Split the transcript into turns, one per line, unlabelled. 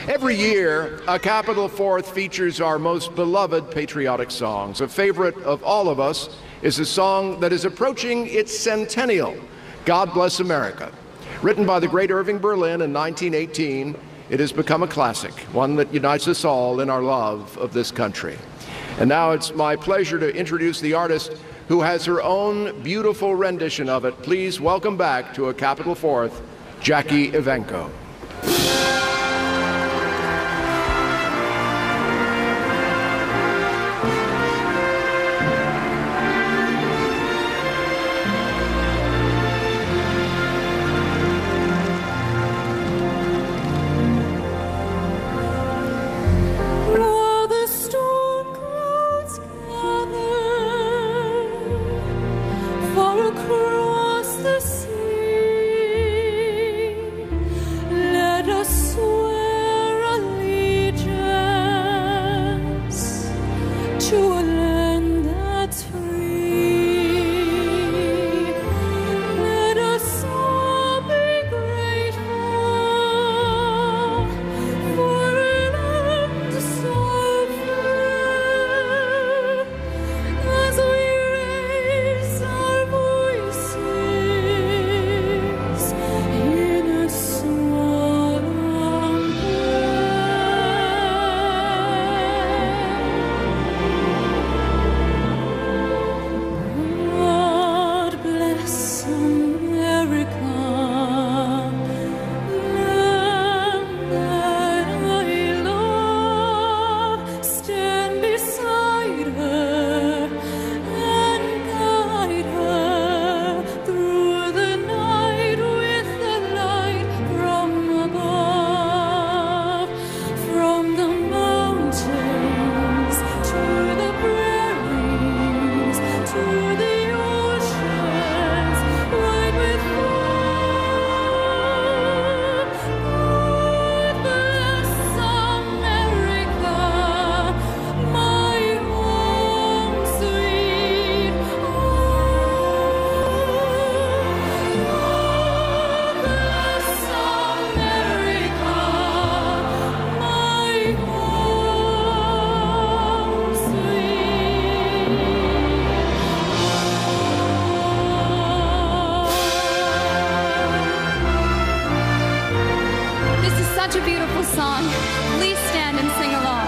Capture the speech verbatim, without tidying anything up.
Every year, A Capital Fourth features our most beloved patriotic songs. A favorite of all of us is a song that is approaching its centennial, God Bless America. Written by the great Irving Berlin in nineteen eighteen, it has become a classic, one that unites us all in our love of this country. And now it's my pleasure to introduce the artist who has her own beautiful rendition of it. Please welcome back to A Capital Fourth, Jackie Evancho.
Across the sea, let us swear allegiance to a land that's free. Let us all be grateful for a land so fair as we raise our voices in a solemn prayer. God bless America, land that I love. Stand beside her and guide her through the night with the light from above. From the mountains to the prairies to the oceans white with foam. God bless America, my home sweet home. God bless America, my home sweet home. This is such a beautiful song. Please stand and sing along.